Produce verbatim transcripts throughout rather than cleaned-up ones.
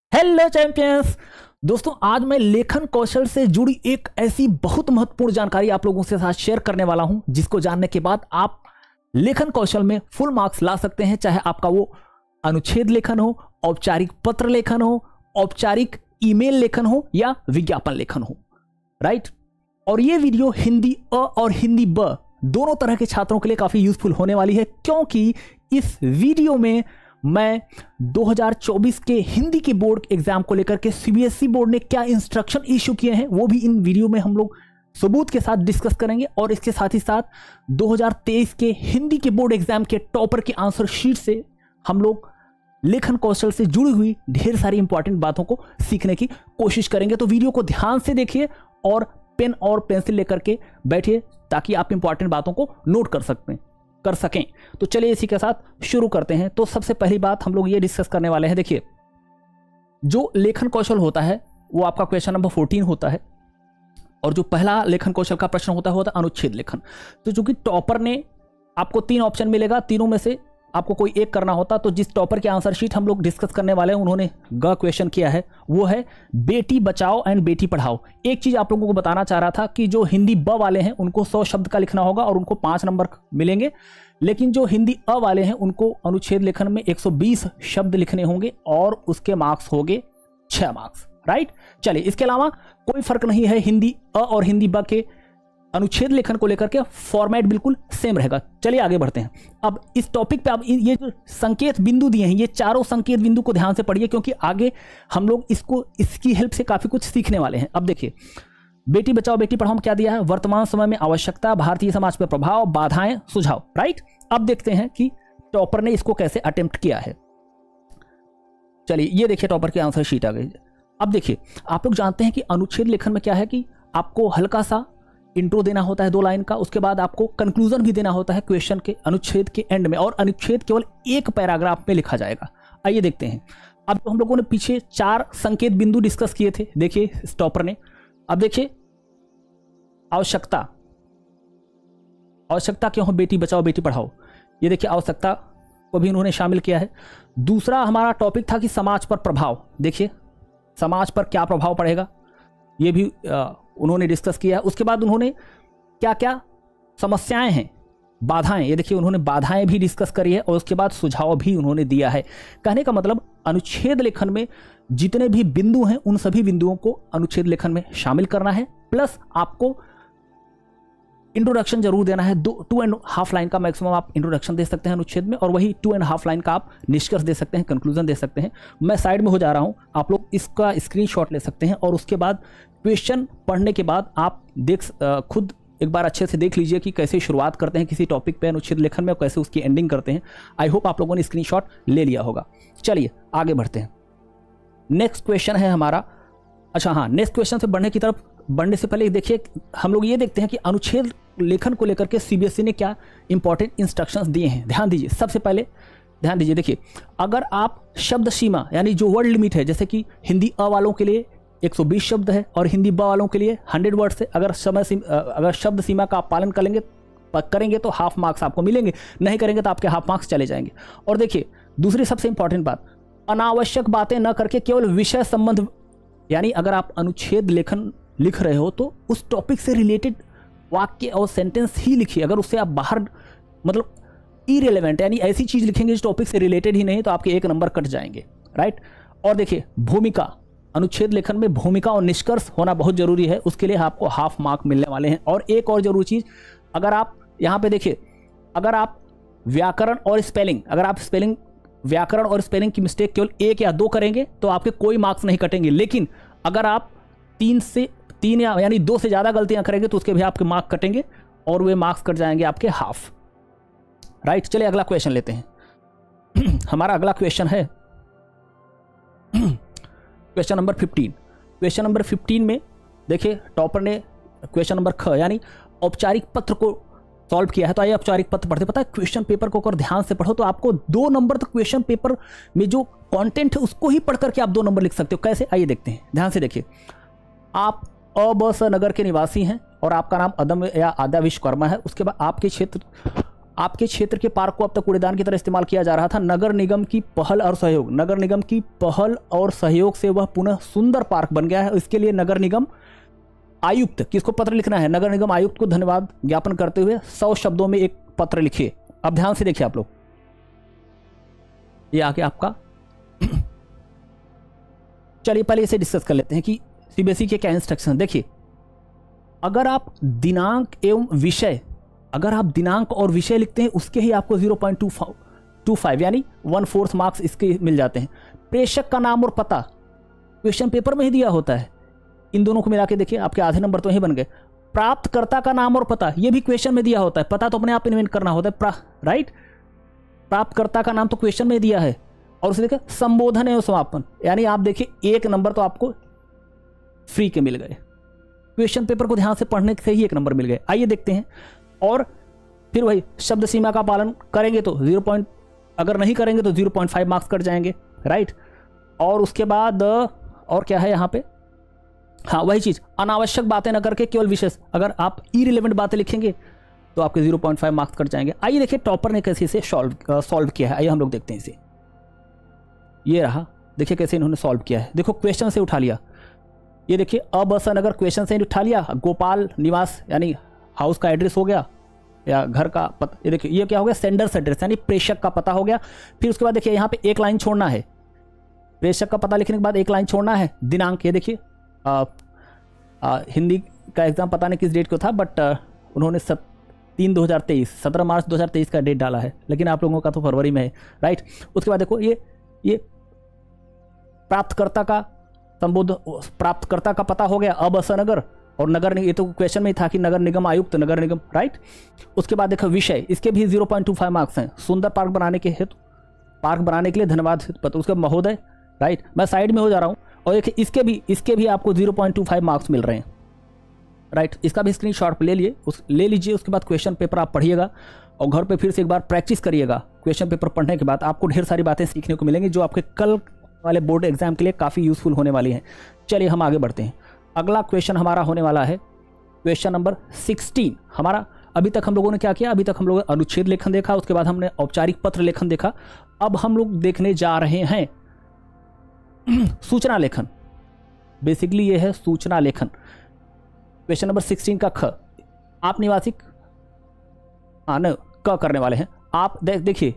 Hello champions दोस्तों, आज मैं लेखन कौशल से जुड़ी एक ऐसी बहुत महत्वपूर्ण जानकारी आप लोगों के साथ शेयर करने वाला हूं, जिसको जानने के बाद आप लेखन कौशल में फुल मार्क्स ला सकते हैं। चाहे आपका वो अनुच्छेद लेखन हो, औपचारिक पत्र लेखन हो, औपचारिक ईमेल लेखन हो या विज्ञापन लेखन हो, राइट। और ये वीडियो हिंदी अ और हिंदी ब दोनों तरह के छात्रों के लिए काफी यूजफुल होने वाली है, क्योंकि इस वीडियो में मैं दो हज़ार चौबीस के हिंदी के बोर्ड एग्जाम को लेकर के सीबीएसई बोर्ड ने क्या इंस्ट्रक्शन इशू किए हैं वो भी इन वीडियो में हम लोग सबूत के साथ डिस्कस करेंगे। और इसके साथ ही साथ दो हज़ार तेईस के हिंदी के बोर्ड एग्जाम के टॉपर के आंसर शीट से हम लोग लेखन कौशल से जुड़ी हुई ढेर सारी इंपॉर्टेंट बातों को सीखने की कोशिश करेंगे। तो वीडियो को ध्यान से देखिए और पेन और पेंसिल लेकर के बैठिए ताकि आप इंपॉर्टेंट बातों को नोट कर सकते हैं कर सकें। तो चलिए इसी के साथ शुरू करते हैं। तो सबसे पहली बात हम लोग ये डिस्कस करने वाले हैं। देखिए, जो लेखन कौशल होता है वो आपका क्वेश्चन नंबर चौदह होता है, और जो पहला लेखन कौशल का प्रश्न होता है होता है अनुच्छेद लेखन। तो चूंकि टॉपर ने आपको तीन ऑप्शन मिलेगा, तीनों में से आपको कोई एक करना होता, तो जिस टॉपर की आंसर शीट हम लोग डिस्कस करने वाले हैं उन्होंने ग क्वेश्चन किया है, वो है बेटी बचाओ एंड बेटी पढ़ाओ। एक चीज आप लोगों को बताना चाह रहा था कि जो हिंदी ब वाले हैं उनको सौ शब्द का लिखना होगा और उनको पांच नंबर मिलेंगे, लेकिन जो हिंदी अ वाले हैं उनको अनुच्छेद लेखन में एक सौ बीस शब्द लिखने होंगे और उसके मार्क्स होंगे छह मार्क्स, राइट। चलिए, इसके अलावा कोई फर्क नहीं है, हिंदी अ और हिंदी ब के अनुच्छेद लेखन को लेकर के फॉर्मेट बिल्कुल सेम रहेगा। चलिए आगे बढ़ते हैं। अब इस टॉपिक पे आप ये जो संकेत बिंदु दिए हैं, ये चारों संकेत बिंदु को ध्यान से पढ़िए, क्योंकि आगे हम लोग इसको इसकी हेल्प से काफी कुछ सीखने वाले हैं। अब देखिए, बेटी बचाओ बेटी पढ़ाओ में क्या दिया है, वर्तमान समय में आवश्यकता, भारतीय समाज पर प्रभाव, बाधाएं, सुझाव, राइट। अब देखते हैं कि टॉपर ने इसको कैसे अटेम्प्ट किया है। चलिए, ये देखिए टॉपर की आंसर शीट आ गई। अब देखिए, आप लोग जानते हैं कि अनुच्छेद लेखन में क्या है कि आपको हल्का सा इंट्रो देना होता है दो लाइन का, उसके बाद आपको कंक्लूजन भी देना होता है क्वेश्चन के अनुच्छेद के एंड में, और अनुच्छेद केवल एक पैराग्राफ में लिखा जाएगा। आइए देखते हैं। अब तो हम लोगों ने पीछे चार संकेत बिंदु डिस्कस किए थे, देखिए टॉपर ने। अब देखिए, आवश्यकता, आवश्यकता क्यों हो बेटी बचाओ बेटी पढ़ाओ, ये देखिए आवश्यकता को भी उन्होंने शामिल किया है। दूसरा हमारा टॉपिक था कि समाज पर प्रभाव, देखिए समाज पर क्या प्रभाव पड़ेगा, ये भी आ, उन्होंने डिस्कस किया। उसके बाद उन्होंने क्या क्या समस्याएं हैं, बाधाएं, ये देखिए उन्होंने बाधाएं भी डिस्कस करी है, और उसके बाद सुझाव भी उन्होंने दिया है। कहने का मतलब अनुच्छेद लेखन में जितने भी बिंदु हैं उन सभी बिंदुओं को अनुच्छेद लेखन में शामिल करना है, प्लस आपको इंट्रोडक्शन जरूर देना है। दो टू एंड हाफ लाइन का मैक्सिमम आप इंट्रोडक्शन दे सकते हैं अनुच्छेद में, और वही टू एंड हाफ लाइन का आप निष्कर्ष दे सकते हैं, कंक्लूजन दे सकते हैं। मैं साइड में हो जा रहा हूं, आप लोग इसका स्क्रीनशॉट ले सकते हैं, और उसके बाद क्वेश्चन पढ़ने के बाद आप देख खुद एक बार अच्छे से देख लीजिए कि कैसे शुरुआत करते हैं किसी टॉपिक पे अनुच्छेद लेखन में और कैसे उसकी एंडिंग करते हैं। आई होप आप लोगों ने स्क्रीनशॉट ले लिया होगा। चलिए आगे बढ़ते हैं। नेक्स्ट क्वेश्चन है हमारा, अच्छा हाँ, नेक्स्ट क्वेश्चन से बढ़ने की तरफ बढ़ने से पहले देखिए, हम लोग ये देखते हैं कि अनुच्छेद लेखन को लेकर के सीबीएसई ने क्या इंपॉर्टेंट इंस्ट्रक्शंस दिए हैं। ध्यान दीजिए, सबसे पहले ध्यान दीजिए। देखिए, अगर आप शब्द सीमा यानी जो वर्ड लिमिट है, जैसे कि हिंदी अ वालों के लिए एक सौ बीस शब्द है और हिंदी ब वालों के लिए सौ वर्ड से, अगर समय सीमा अगर शब्द सीमा का आप पालन करेंगे करेंगे तो हाफ मार्क्स आपको मिलेंगे, नहीं करेंगे तो आपके हाफ मार्क्स चले जाएंगे। और देखिए, दूसरी सबसे इंपॉर्टेंट बात, अनावश्यक बातें न करके केवल विषय संबंध, यानी अगर आप अनुच्छेद लेखन लिख रहे हो तो उस टॉपिक से रिलेटेड वाक्य और सेंटेंस ही लिखिए। अगर उससे आप बाहर मतलब इरेलेवेंट यानी ऐसी चीज लिखेंगे जो टॉपिक से रिलेटेड ही नहीं, तो आपके एक नंबर कट जाएंगे, राइट। और देखिए, भूमिका, अनुच्छेद लेखन में भूमिका और निष्कर्ष होना बहुत जरूरी है, उसके लिए आपको हाफ मार्क मिलने वाले हैं। और एक और जरूरी चीज, अगर आप यहाँ पे देखिए, अगर आप व्याकरण और स्पेलिंग, अगर आप स्पेलिंग व्याकरण और स्पेलिंग की मिस्टेक केवल एक या दो करेंगे तो आपके कोई मार्क्स नहीं कटेंगे, लेकिन अगर आप तीन से तीन या यानी दो से ज्यादा गलतियां करेंगे तो उसके भी आपके मार्क्स कटेंगे और वे मार्क्स कट जाएंगे आपके हाफ, राइट। चलिए अगला क्वेश्चन लेते हैं। हमारा अगला क्वेश्चन है question number fifteen. Question number fifteen में देखिए, टॉपर ने क्वेश्चन नंबर ख यानी औपचारिक पत्र को सॉल्व किया है। तो आइए औपचारिक पत्र पढ़ते। पता है, क्वेश्चन पेपर को अगर ध्यान से पढ़ो तो आपको दो नंबर तक क्वेश्चन पेपर में जो कंटेंट है उसको ही पढ़ करके आप दो नंबर लिख सकते हो। कैसे, आइए देखते हैं, ध्यान से देखिए। आप अ ब स नगर के निवासी हैं और आपका नाम अदम या आदा विश्वकर्मा है। उसके बाद आपके क्षेत्र आपके क्षेत्र के पार्क को अब तक कूड़ेदान की तरह इस्तेमाल किया जा रहा था। नगर निगम की पहल और सहयोग, नगर निगम की पहल और सहयोग से वह पुनः सुंदर पार्क बन गया है। इसके लिए नगर निगम आयुक्त, किसको पत्र लिखना है? नगर निगम आयुक्त को धन्यवाद ज्ञापन करते हुए सौ शब्दों में एक पत्र लिखिए। अब ध्यान से देखिए आप लोग, ये आगे आपका चलिए पहले इसे डिस्कस कर लेते हैं कि सीबीएसई के क्या इंस्ट्रक्शन। देखिए, अगर आप दिनांक एवं विषय, अगर आप दिनांक और विषय लिखते हैं उसके ही आपको ज़ीरो पॉइंट टू फाइव यानी वन फोर्थ मार्क्स इसके मिल जाते हैं। प्रेषक का नाम और पता क्वेश्चन पेपर में ही दिया होता है। इन दोनों को मिला के देखिए, आपके आधे नंबर तो यही बन गए। प्राप्तकर्ता का नाम और पता, ये भी क्वेश्चन में दिया होता है। पता तो अपने आप इन्वेंट करना होता है, राइट। प्राप्तकर्ता का नाम तो क्वेश्चन में दिया है। और उसे देखिए संबोधन एवं समापन, यानी आप देखिए एक नंबर तो आपको फ्री के मिल गए। क्वेश्चन पेपर को ध्यान से पढ़ने से ही एक नंबर मिल गए। आइए देखते हैं। और फिर वही शब्द सीमा का पालन करेंगे तो जीरो पॉइंट, अगर नहीं करेंगे तो zero point five marks cut जाएंगे, राइट। और उसके बाद और क्या है यहाँ पे, हाँ वही चीज, अनावश्यक बातें न करके केवल विशेष, अगर आप इरिलेवेंट बातें लिखेंगे तो आपके zero point five marks cut जाएंगे। आइए देखिए टॉपर ने कैसे इसे सॉल्व सॉल्व किया है। आइए हम लोग देखते हैं इसे। ये रहा, देखिए कैसे इन्होंने सॉल्व किया है। देखो क्वेश्चन से उठा लिया, ये देखिए अबसन अगर क्वेश्चन से उठा लिया, गोपाल निवास यानी हाउस का एड्रेस हो गया या घर का पता, ये देखिए ये क्या हो गया, सेंडर्स एड्रेस यानी प्रेषक का पता हो गया। फिर उसके बाद देखिए यहाँ पे एक लाइन छोड़ना है, प्रेषक का पता लिखने के बाद एक लाइन छोड़ना है। दिनांक, ये देखिए हिंदी का एग्जाम पता नहीं किस डेट को था, बट आ, उन्होंने सत तीन दो हज़ार तेईस सत्रह मार्च दो हज़ार तेईस का डेट डाला है, लेकिन आप लोगों का तो फरवरी में है, राइट। उसके बाद देखो ये ये प्राप्तकर्ता का संबोध, प्राप्तकर्ता का पता हो गया अबसन नगर, और नगर, ये तो क्वेश्चन में ही था कि नगर निगम आयुक्त, नगर निगम, राइट। उसके बाद देखो विषय, इसके भी zero point two five marks हैं। सुंदर पार्क बनाने के हेतु, पार्क बनाने के लिए धन्यवाद पत्र, उसके महोदय, राइट। मैं साइड में हो जा रहा हूँ। और देखिए इसके भी इसके भी आपको zero point two five marks मिल रहे हैं, राइट। इसका भी स्क्रीनशॉट ले लिए उस ले लीजिए। उसके बाद क्वेश्चन पेपर आप पढ़िएगा और घर पे फिर से एक बार प्रैक्टिस करिएगा। क्वेश्चन पेपर पढ़ने के बाद आपको ढेर सारी बातें सीखने को मिलेंगी जो आपके कल वाले बोर्ड एग्जाम के लिए काफ़ी यूजफुल होने वाली हैं। चलिए हम आगे बढ़ते हैं। अगला क्वेश्चन हमारा होने वाला है क्वेश्चन नंबर सिक्सटीन। हमारा अभी तक हम लोगों ने क्या किया, अभी तक हम लोगों ने अनुच्छेद लेखन देखा, उसके बाद हमने औपचारिक पत्र लेखन देखा। अब हम लोग देखने जा रहे हैं सूचना लेखन। बेसिकली ये है सूचना लेखन। क्वेश्चन नंबर सिक्सटीन का ख, आप निवासी, हाँ न क करने वाले हैं आप। देख देखिए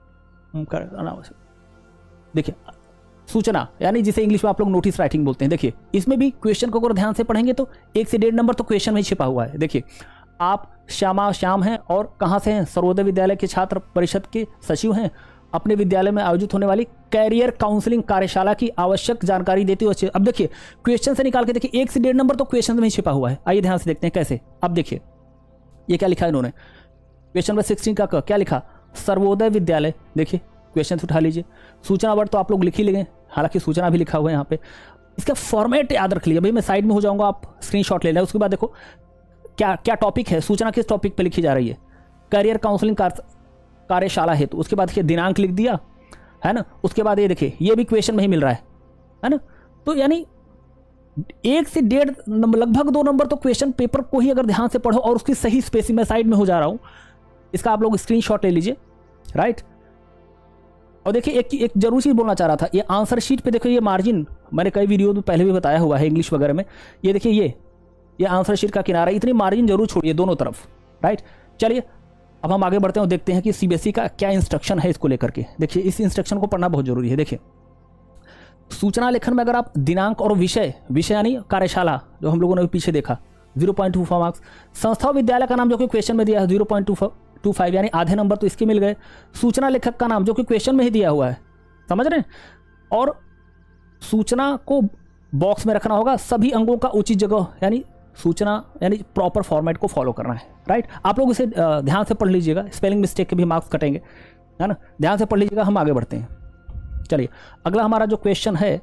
देखिए सूचना यानी जिसे इंग्लिश में आप लोग नोटिस राइटिंग बोलते हैं। देखिए इसमें भी क्वेश्चन को अगर ध्यान से पढ़ेंगे तो एक से डेढ़ नंबर तो क्वेश्चन में ही छिपा हुआ है। देखिए आप श्यामा श्याम हैं और कहाँ से हैं, सर्वोदय विद्यालय के छात्र परिषद के सचिव हैं। अपने विद्यालय में आयोजित होने वाली कैरियर काउंसलिंग कार्यशाला की आवश्यक जानकारी देते हुए। अब देखिए क्वेश्चन से निकाल के देखिए एक से डेढ़ नंबर तो क्वेश्चन में ही छिपा हुआ है। आइए ध्यान से देखते हैं कैसे। अब देखिए ये क्या लिखा है इन्होंने, क्वेश्चन नंबर सिक्सटीन का क्या लिखा, सर्वोदय विद्यालय। देखिए क्वेश्चन से उठा लीजिए। सूचना वर्ड तो आप लोग लिख ही लेंगे, हालांकि सूचना भी लिखा हुआ है यहाँ पे। इसका फॉर्मेट याद रख लीजिए। भाई मैं साइड में हो जाऊंगा, आप स्क्रीनशॉट ले लें। उसके बाद देखो क्या क्या टॉपिक है, सूचना किस टॉपिक पे लिखी जा रही है, करियर काउंसलिंग कार्यशाला हेतु। उसके बाद देखिए दिनांक लिख दिया है ना। उसके बाद ये देखिए ये भी क्वेश्चन में ही मिल रहा है है ना। तो यानी एक से डेढ़ नंबर, लगभग दो नंबर तो क्वेश्चन पेपर को ही अगर ध्यान से पढ़ो और उसकी सही स्पेसिंग, में साइड में हो जा रहा हूं, इसका आप लोग स्क्रीनशॉट ले लीजिए, राइट। और देखिए एक एक जरूर चीज बोलना चाह रहा था, ये आंसर शीट पे देखो ये मार्जिन मैंने कई वीडियो में पहले भी बताया हुआ है इंग्लिश वगैरह में। ये देखिए ये ये आंसर शीट का किनारा, इतनी मार्जिन जरूर छोड़िए दोनों तरफ, राइट। चलिए अब हम आगे बढ़ते हैं और देखते हैं कि सीबीएसई का क्या इंस्ट्रक्शन है इसको लेकर के। देखिए इस इंस्ट्रक्शन को पढ़ना बहुत जरूरी है। देखिए सूचना लेखन में अगर आप दिनांक और विषय, विषय यानी कार्यशाला जो हम लोगों ने पीछे देखा, zero point two five marks. संस्था विद्यालय का नाम जो कि क्वेश्चन में दिया है जीरो पॉइंट टू फाइव यानी आधे नंबर तो इसके मिल गए। सूचना लेखक का नाम जो कि क्वेश्चन में ही दिया हुआ है, समझ रहे हैं। और सूचना को बॉक्स में रखना होगा, सभी अंगों का उचित जगह, यानी सूचना यानी प्रॉपर फॉर्मेट को फॉलो करना है, राइट। आप लोग इसे ध्यान से पढ़ लीजिएगा, स्पेलिंग मिस्टेक के भी मार्क्स कटेंगे, है ना। ध्यान से पढ़ लीजिएगा। हम आगे बढ़ते हैं। चलिए अगला हमारा जो क्वेश्चन है,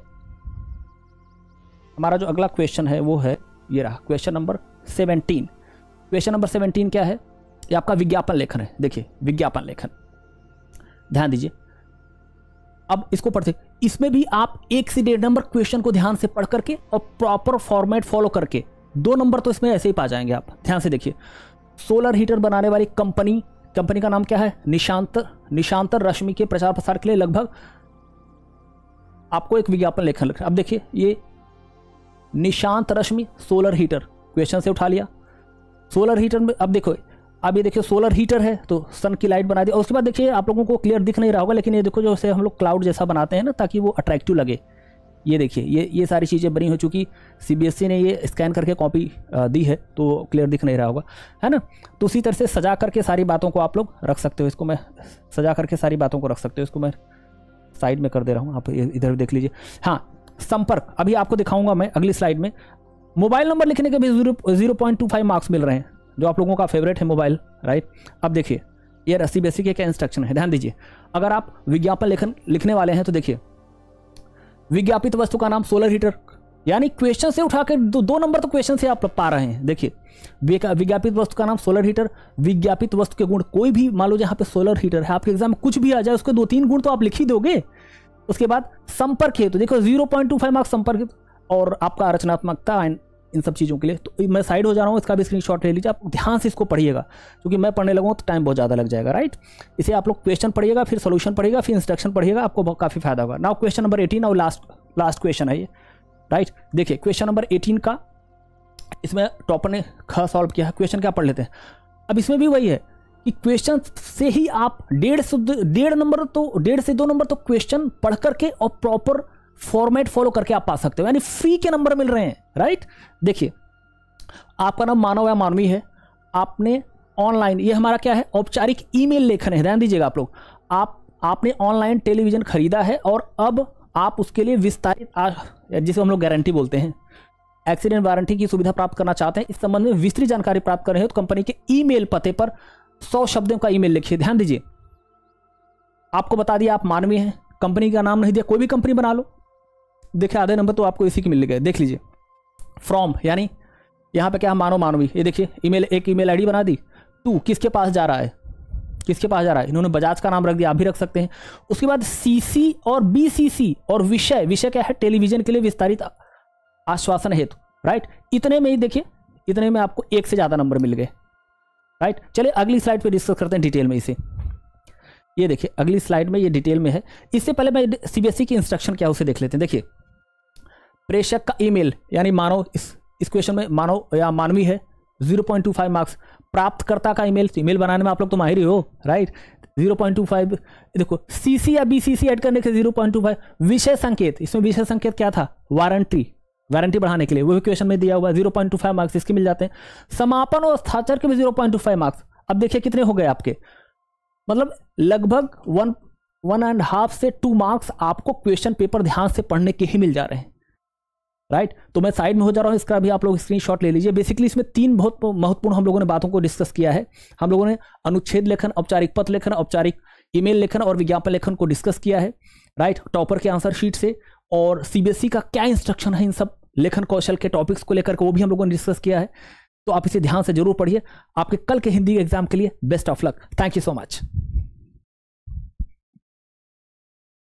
हमारा जो अगला क्वेश्चन है वो है ये रहा, question number seventeen. Question number seventeen क्या है, ये आपका विज्ञापन लेखन है। देखिए विज्ञापन लेखन, ध्यान दीजिए। अब इसको पढ़ते, इसमें भी आप एक से डेढ़ नंबर क्वेश्चन को ध्यान से पढ़ करके और प्रॉपर फॉर्मेट फॉलो करके दो नंबर तो इसमें ऐसे ही पा जाएंगे आप। ध्यान से देखिए, सोलर हीटर बनाने वाली कंपनी कंपनी का नाम क्या है, निशांतर निशांतर रश्मि के प्रचार प्रसार के लिए लगभग आपको एक विज्ञापन लेखन लिखना। अब देखिए ये Nishant Rashmi solar heater question से उठा लिया। सोलर हीटर में अब देखो, अब ये देखिए सोलर हीटर है तो सन की लाइट बना दी। और उसके बाद देखिए आप लोगों को क्लियर दिख नहीं रहा होगा, लेकिन ये देखो जो से हम लोग क्लाउड जैसा बनाते हैं ना ताकि वो अट्रैक्टिव लगे। ये देखिए ये ये सारी चीज़ें बनी हो चुकी। सीबीएसई ने ये स्कैन करके कॉपी दी है तो क्लियर दिख नहीं रहा होगा, है ना। तो उसी तरह से सजा करके सारी बातों को आप लोग रख सकते हो। इसको मैं सजा करके सारी बातों को रख सकते हो। इसको मैं साइड में कर दे रहा हूँ, आप इधर भी देख लीजिए। हाँ, संपर्क अभी आपको दिखाऊंगा मैं अगली स्लाइड में। मोबाइल नंबर लिखने के भी zero zero point two five marks मिल रहे हैं, जो आप लोगों का फेवरेट है मोबाइल, राइट। अब देखिए ये सीबीएसई के क्या इंस्ट्रक्शन है, ध्यान दीजिए। अगर आप विज्ञापन लेखन लिखने वाले हैं तो देखिए, विज्ञापित वस्तु का नाम सोलर हीटर, यानी क्वेश्चन से उठा के दो, दो नंबर तो क्वेश्चन से आप पा रहे हैं। देखिए विज्ञापित वस्तु का नाम सोलर हीटर, विज्ञापित वस्तु के गुण, कोई भी मान लो जहाँ पे सोलर हीटर है, आपके एग्जाम में कुछ भी आ जाए उसके दो तीन गुण तो आप लिख ही दोगे। उसके बाद संपर्क हेतु, देखो zero point two five marks संपर्क हेतु, और आपका रचनात्मकता इन सब चीज़ों के लिए। तो मैं साइड हो जा रहा हूँ, इसका भी स्क्रीनशॉट ले लीजिए। आप ध्यान से इसको पढ़िएगा, क्योंकि मैं पढ़ने लगूँ तो टाइम बहुत ज़्यादा लग जाएगा, राइट। इसे आप लोग क्वेश्चन पढ़िएगा, फिर सोल्यूशन पढ़िएगा, फिर इंस्ट्रक्शन पढ़िएगा, आपको काफ़ी फायदा होगा। नाउ क्वेश्चन नंबर एटीन और लास्ट लास्ट क्वेश्चन है ये, राइट। देखिए क्वेश्चन नंबर एटीन का इसमें टॉपर ने ख सॉल्व किया है। क्वेश्चन क्या पढ़ लेते हैं। अब इसमें भी वही है कि क्वेश्चन से ही आप डेढ़ से डेढ़ नंबर तो डेढ़ से दो नंबर तो क्वेश्चन पढ़ करके और प्रॉपर फॉर्मेट फॉलो करके आप पा सकते हो, यानी फ्री के नंबर मिल रहे हैं, राइट। देखिए आपका नाम मानव या मानवी है, आपने ऑनलाइन, ये हमारा क्या है, औपचारिक ईमेल लेखन है, ध्यान दीजिएगा आप लोग। आप आपने ऑनलाइन टेलीविजन खरीदा है और अब आप उसके लिए विस्तारित, जिसे हम लोग गारंटी बोलते हैं, एक्सीडेंट वारंटी की सुविधा प्राप्त करना चाहते हैं। इस संबंध में विस्तृत जानकारी प्राप्त कर रहे हो तो कंपनी के ईमेल पते पर सौ शब्दों का ईमेल लिखिए। ध्यान दीजिए, आपको बता दिया आप मानवीय हैं, कंपनी का नाम नहीं दिया, कोई भी कंपनी बना लो। देखिए आधे नंबर तो आपको इसी के मिल गए। देख लीजिए फ्रॉम, यानी यहाँ पे क्या मानो मानवी, ये देखिए ईमेल, एक ईमेल आईडी बना दी। टू किसके पास जा रहा है, किसके पास जा रहा है, इन्होंने बजाज का नाम रख दिया, आप भी रख सकते हैं। उसके बाद सीसी और बीसीसी और विषय, विषय क्या है, टेलीविजन के लिए विस्तारित आश्वासन हेतु, राइट। इतने में ही देखिए, इतने में आपको एक से ज़्यादा नंबर मिल गए, राइट। चलिए अगली स्लाइड पे डिस्कस करते हैं डिटेल में इसे। ये देखिए अगली स्लाइड में ये डिटेल में है। इससे पहले मैं सीबीएसई की इंस्ट्रक्शन क्या उसे देख लेते हैं। देखिए प्रेषक का ईमेल, यानी मानव, इस इस क्वेश्चन में मानव या मानवी है, zero point two five marks. प्राप्तकर्ता का ईमेल, ईमेल बनाने में आप लोग तो माहिर ही हो, right, zero point two five. देखो सीसी या बीसीसी ऐड करने के जीरो पॉइंट टू फाइव। विषय संकेत, इसमें विषय संकेत क्या था, वारंटी, वारंटी बढ़ाने के लिए, वो भी क्वेश्चन में दिया हुआ, zero point two five marks इसके मिल जाते हैं। समापन और हस्ताक्षर के भी zero point two five marks. अब देखिए कितने हो गए आपके, मतलब लगभग वन वन एंड हाफ से टू मार्क्स आपको क्वेश्चन पेपर ध्यान से पढ़ने के ही मिल जा रहे हैं, राइट right? तो मैं साइड में हो जा रहा हूँ, इसका भी आप लोग स्क्रीनशॉट ले लीजिए। बेसिकली इसमें तीन बहुत महत्वपूर्ण हम लोगों ने बातों को डिस्कस किया है। हम लोगों ने अनुच्छेद लेखन, औपचारिक पत्र लेखन, औपचारिक ईमेल लेखन और विज्ञापन लेखन को डिस्कस किया है, राइट, टॉपर के आंसर शीट से। और सीबीएसई का क्या इंस्ट्रक्शन है इन सब लेखन कौशल के टॉपिक्स को लेकर के, वो भी हम लोगों ने डिस्कस किया है। तो आप इसे ध्यान से जरूर पढ़िए। आपके कल के हिंदी एग्जाम के लिए best of luck. Thank you so much.